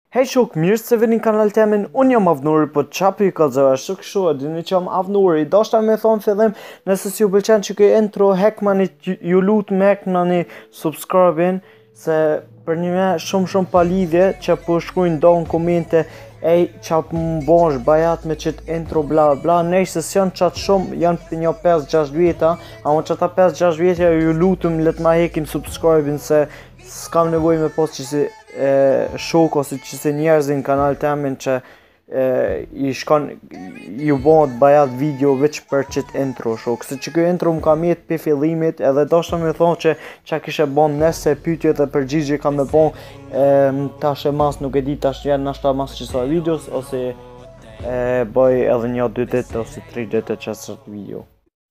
Hej shok, mirë se vini në kanal temin, unë jam Avnori, po qapi i kalzova, kështu e dini që jam Avnori, dashta me thonë fillim, nëse si ju pëlqen që këj intro, hekmani, ju lutem hekmani subscribe-in, se për një me shumë pa lidhje, që po shkruajnë do në komente, ej, qa për më bosh bajat me qëtë intro bla bla, nej se s'janë qatë shumë, janë për një 5-6 vjeta, a më qëta 5-6 vjeta ju lutem let ma hekim subscribe-in, se s'kam nevoj me pos që si shok ose që se njerëzin kanal temin që i shkon ju bëhet bajat video veç për qët intro shok, se që kjo intro më kam jetë për fillimit edhe dashta me thonë që kishe bon nëse pyetje dhe përgjigje kam me bon tash e mas nuk e di tash janë nashta mas qësa videos ose bëj edhe një 2 ditë ose 3 ditë që së video.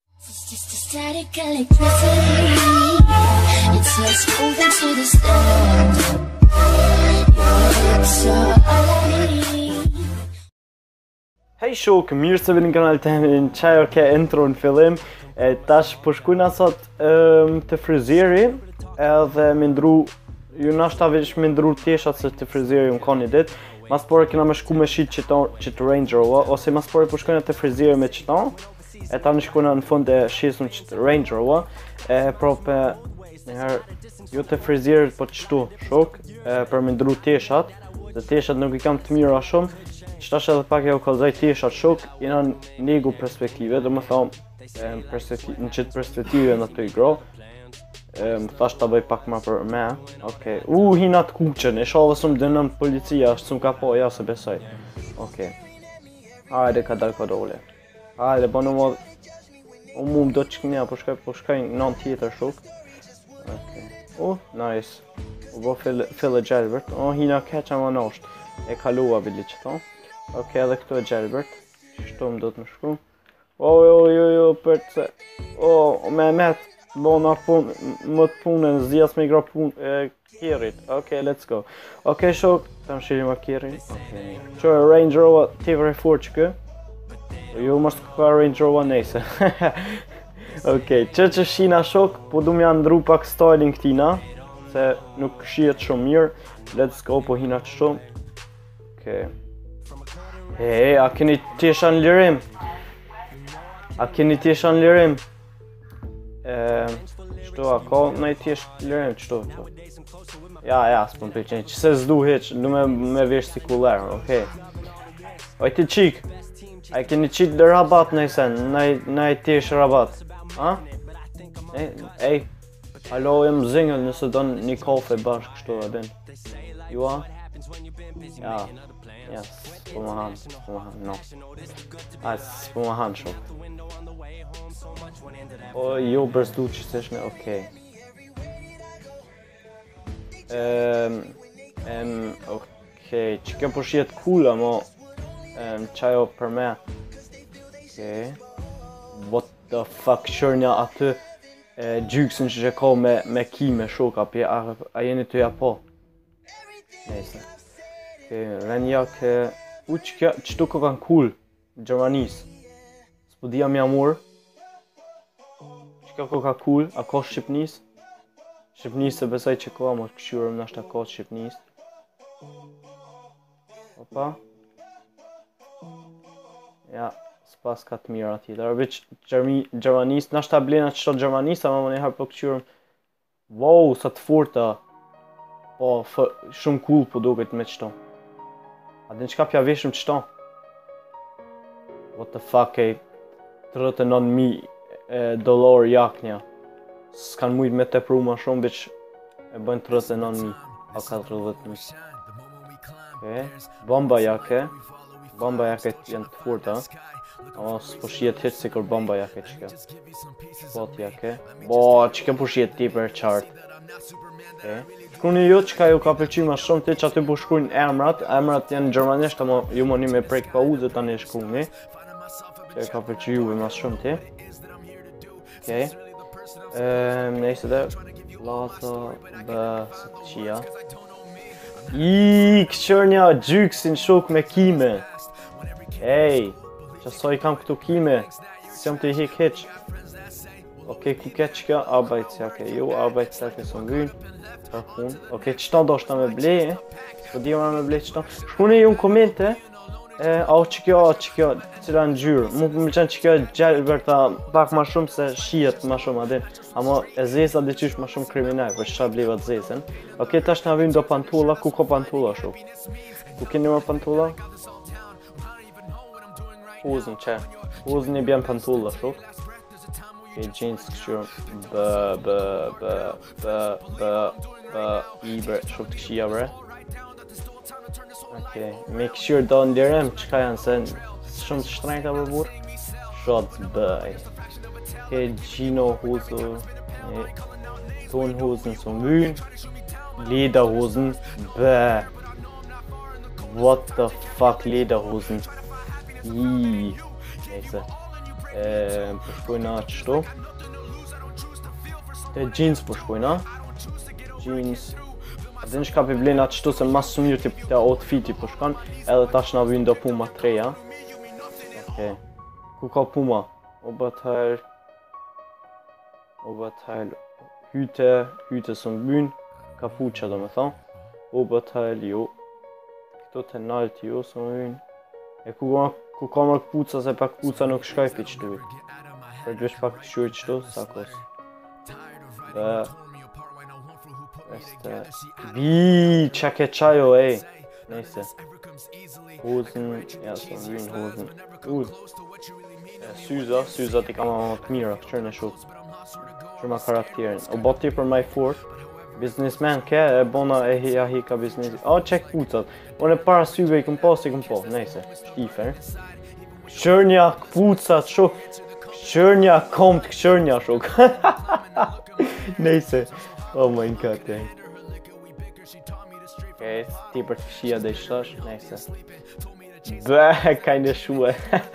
Hej shok, mirë se vini në kanal temin, qaj ke intro në fillim, tash po shkujna sot të frizeri, edhe me ndru, ju nashta veç me ndru teshat se të frizeri më ka një dit, mas pore kena me shku me shit qëtë Range Rover, ose mas pore po shkujna të frizeri me qëta, e ta në shkujna në fund e shisëm qëtë Range Rover, prope njëherë, jo të frizerit po qëtu shok, për me ndru teshat, dhe teshat nuk i kam të mira shumë, qëtash edhe pak e u kalzaj teshat shok, jena negu perspektive, dhe më thamë, në qëtë perspektive në të i gro, më thash të bëj pak ma për me, okej, hinat kuqen, e shalë së më dënëm policia, është së më ka po, ja se besoj, okej, hajde ka dalë ka dole, hajde, bo në modë, mu më do që kënja, po shkaj në tjetër shok, okej, nice, u bo fillë Gjelbert, hina keqa ma nosht, e kalua bili që ta, okej, edhe këtu e Gjelbert, shtu më do të më shku, për të se, me bo nga pun, më të punën, zjas me igra pun, kjerit, okej, let's go, okej shok, të më shiri ma kjerit, okej, që e Range Rover t'i vrej fur që kë, ju mështë ka Range Rover NESE, okej, që shina shok, po du m'ja ndru pak styling këtina, se nuk shihet shumë mirë, let's go, po hina që shumë, okej, a keni tesha në lirim, qëto, a ka në i tesh në lirim, qëto, ja, s'pëm pëjqen, që se zdu heq, du me vesh si kuller, okej, oj ti qik, a keni qik dhe rabat në i sen, në i tesh rabat, ej, alo, jem zingëll nëse do një kafe bashkë kështu e din, ju a? Ja, s'po më hanë, no, s'po më hanë shok. Jo bërzdu që s'eshme, okej. Okej, që kjo po shihet kula, mo, qajo për me, okej, what the fuck, shërnja aty, gjyksin që ka me kime shok, a jeni të ja po? Nese. Renjak, qëtu ka kanë cool, Gjermanis. S'po dhja mja mur. Qëka ka cool, a ka Shqipnis? Shqipnis se besaj që ka, më këshurëm nështë a ka Shqipnis. Opa. Ja, s'pas ka të mira tjetër. Veç Gjermanis, nështë ta blena qëto Gjermanis, ama më njëherë po këshurëm. Wow, sa të furta. Po, shumë cool po duket me qëto. A din qka pja veshëm qëto? What the fuck, $39,000 jaknja. S'kan mujt me te pru ma shumë, biq e bëjnë 39,000, a 40,000. Okej, bomba jake janë të furta. O, s'po shihet heq si kur bomba jake qëka. Spot jake. Bo, qëka po shihet ti për qartë. Shkruni ju qëka ju ka pëlqy ma shumë ti që aty po shkrujnë emrat janë gjermanisht, ama ju më një me prejk pa uze ta një shkruni. Që ka pëlqy ju ma shumë ti. Okej. Nejse dhe, Laza, bë, së të qia. Këqërnja gjyksin shok me kime. Ej, qëso i kam këtu kime, si jam të i hik heq. Okej, ku ke qëka, arbajtësja, okej, ju, arbajtësja ke së mbynë. Për pun. Okej, qëta do shta me ble? Po di me ble qëta. Shkune ju në komente, a që kjo, cila në gjyrë. Mu më qenë që kjo gjelberta pak ma shumë se shijet ma shumë adin. Amo e zesa dhe qysh ma shumë kriminaj, për qa bleva të zesen. Okej, tash nga vim do pantulla, ku ko pantulla shuk? Ku keni më pantulla? Huzën që? Huzën i bjen pantulla shuk. Okej, jeans këshur, i bre, shuk të këshia bre. Okej, me këshur do ndirem, qka janë se shumë të shtrejta për burë? Shot bëj. Okej, gjino huzu, ton huzën së mynë, lida huzën, bë. What the fuck lida huzën? Nese. Përshkojna qështu. Te jeans përshkojna. Jeans. Dhe në shka për blejna qështu se mas së mirë të outfiti përshkan. Edhe tash nga vynë do puma treja. Okej. Ku ka puma? O bëtëher. Hyte së mbynë. Kapuqa do me thonë. O bëtëher jo. Këto të naltë jo së mbynë. E ku ka mërë këpuca se pa këpuca nuk shkaj për qëtu. Për gjësh pak këshur qëtu, sa kos. Qa ke qajo ej. Nese. Huzën, ja së më vynë huzën. Syza t'i ka ma të mira, këshur në shuk. Këshur ma karakterin. O boti për my fort. Businessman ke, e bona e hika business. O, qek pucat. Unë e para syve i këm po, nese. Shtifer. Këshërnja këpucat shuk. Këshërnja komt, këshërnja shuk. Nese. Oh my god, ej. Okej, ti për të këshia dhe i shtash, nese. Bë, kajnë shue.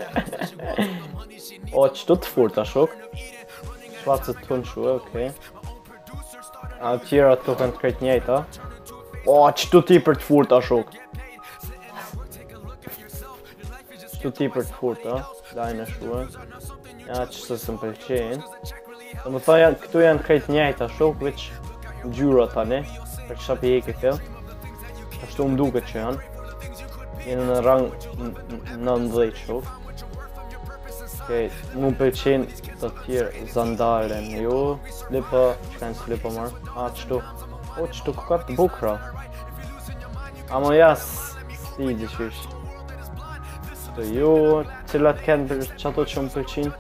O, qëtu të furta shuk. Shvacët të në shue, okej. A tjera të kanë të krejt njejta. O, qëtu ti për të furta shuk. Qëtu ti për të furta. Dajnë e shue. Ja, qësë së më përqenë. Dhe më tha, këtu janë krejt njejta shuk, veç gjyra tani. Për që shapi heke kjo. Ashtu më duke që janë. Jenë në rang 19 shuk. Okej, mu përqenë të tjerë zandaren, jo, slipa, që kanë slipa marë, a qëtu, o qëtu ku ka të bukra, amo jas, sti dhe qysh, qëtu jo, cilat kanë për qato që më përqenë,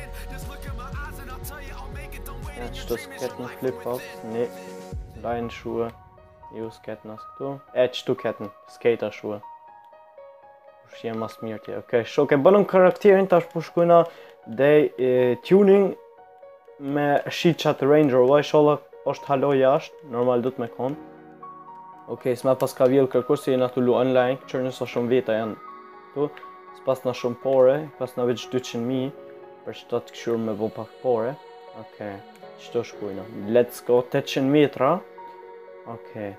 ja qëtu s'ket në flip-up, ne, lajnë shue, jo s'ket në s'këtu, qëtu ketën, skejta shue. Shien mas mirë tje. Okej, shok e bënëm karakterin, tash po shkojna dhe tuning me shit qatë ranger, vaj sholla është halo jashtë, normal du të me konë. Okej, s'ma pas ka vjellë kërkur se jena të lu online, qërë nësa shumë veta janë tu, s'pas na shumë pore, pas na veç 200.000, për që ta të këshur me bo pak pore. Okej, qëto shkojna, let's go, 800 metra. Okej.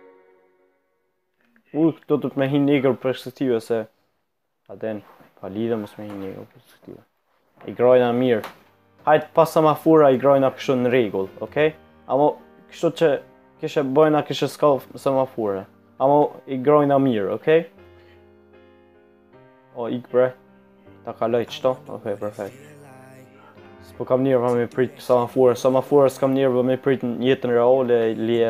Këto të me hinë negër perspektive se aden, pa lidhe mos me hinë negër perspektive. I grojna mirë. Hajtë pas samafura i grojna kështu në regull, okej? Amo kështu që kishe bojna kishe s'ka samafura. Amo i grojna mirë, okej? O, ik bre. Ta kaloj qëto? Okej, perfekt. S'po kam njërë pa me prit samafura. Samafura s'kam njërë pa me prit në jetën reale, lije.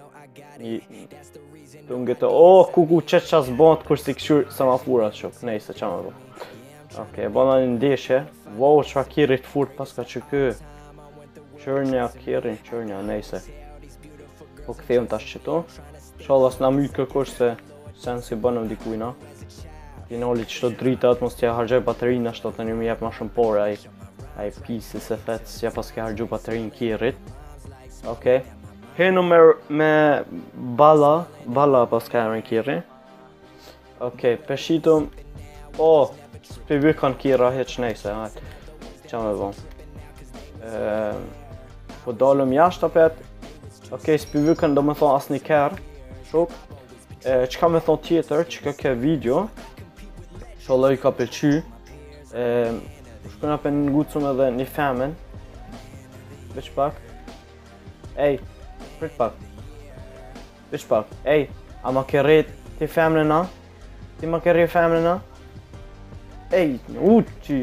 O, ku qëtë qasë bëndë kur si këshur semafurat shok, nejse qa më bëndë. Okej, bëna një ndeshje. Wow, qa kirit furt pas ka që kë. Qërnja, qërnja, nejse. Po këthejmë tash qëto. Shallas na mytë kërkur se sen si bënëm dikujna. Finali qëto dritat, mos t'ja hargjaj baterina, shto të një mi jep ma shumë pore, aj pisi se fet, s'ja pas ke hargju baterin kirit. Okej. Henu me bala pas kërën kiri. Okej, peshitum. O, s'pivyr kanë kira heq nejse, hajt. Qa me bon. Po dalëm jashtë apet. Okej, s'pivyr kanë do me thonë asë një kërë. Shok. Qka me thonë tjetër, që ke video. Shaloj ka pëlqy. Shkën apet në ngucum edhe një femen. Veç pak. Ej. Prit pak. Vish pak, ej, a ma ke rrit ti femrena? Ti ma ke rrit femrena? Ej, uti.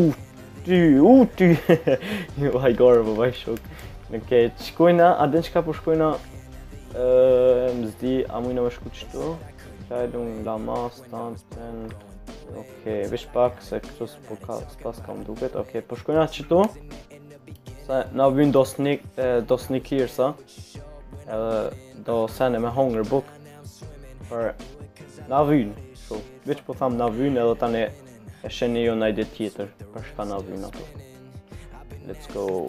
Jo, hajgore, po vaj shok. Okej, shkojna, a din çka po shkojna? M'zdi, a mujna me shku qëtu? Kleidung, lamas, tanten. Okej, vish pak, se këtu s'pas kam duket. Okej, po shkojna qëtu. Se na vyn do sneakersa. Edhe do sene me hunger book. Për na vyn, shu. Veç po tham na vyn edhe tani e sheni jo najde tjetër. Për shka na vyn ato. Let's go.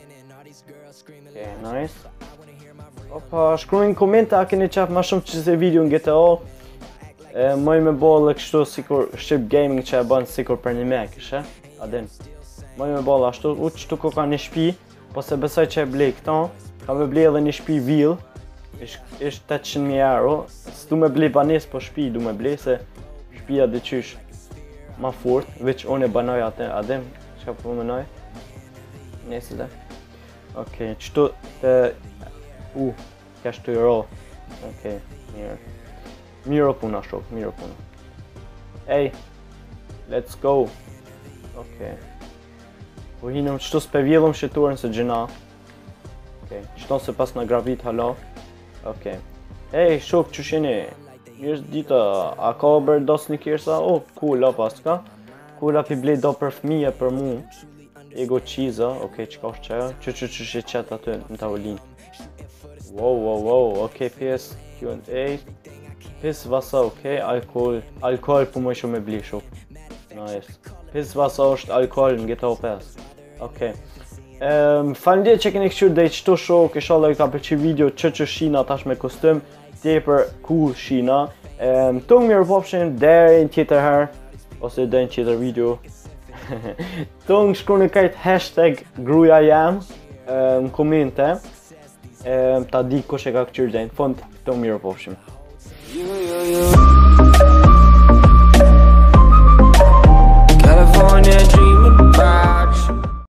Okay, nice. Opa, shkruajnë komente a keni qef ma shumë që se video në GTA. Moj me bollë kështu sikur SHQIPGAMING që e banë sikur për një mek, ishe? Adin. Moj me bollë ashtu, qëtu ko ka një shpi, po se besoj që e blej këta, ka me blej edhe një shpi vill, ish 800.000 euro, s'du me blej banes, po shpi du me blej, se shpia dhe qysh ma fort, veç unë e banoj atë, adem, që ka po menoj? Nese dhe. Okej, qëtu të... kja shtu i ro. Okej, mirë. Mirë puna shok, mirë puna. Ej, let's go. Okej. Po hinëm qëtu s'pe vjedhëm shiturën se gjina. Okej, qëto se pas në gravit hala. Okej. Ej, shok, që shini? Mirë dita, a ka bërë do sneakersa? Oh, cool, pas ka. Cool, api blej do për fmije për mu. Ego qiza, okej, qka është qeja? Që shi qet aty në tavolinë. Wow, okej, PS Q&A. PS vasa, okej, alkohol po më shumë e bli shok. Nice. PS vasa është alkohol në GTA 5. Okej. Faleminderit që keni këshur dhe i qëtu shok, inshallah ju ka pëlqy video që shina tash me kostum, tepër cool shina. Tung mirë popshin deri në tjetër herë, ose deri në tjetër video. Tung shkruni kajt hashtag gruja jam në komente, ta di kush e ka këqyr dhe në fund, tung mirë popshin.